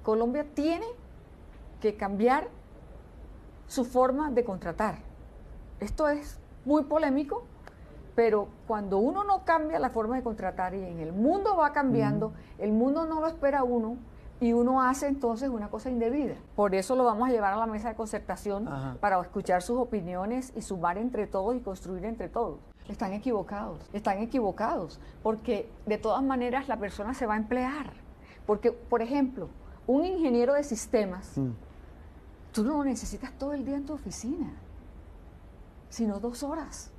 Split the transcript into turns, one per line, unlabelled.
Colombia tiene que cambiar su forma de contratar. Esto es muy polémico, pero cuando uno no cambia la forma de contratar y en el mundo va cambiando, el mundo no lo espera a uno y uno hace entonces una cosa indebida. Por eso lo vamos a llevar a la mesa de concertación para escuchar sus opiniones y sumar entre todos y construir entre todos. Están equivocados, porque de todas maneras la persona se va a emplear. Porque, por ejemplo, un ingeniero de sistemas, tú no lo necesitas todo el día en tu oficina, sino 2 horas.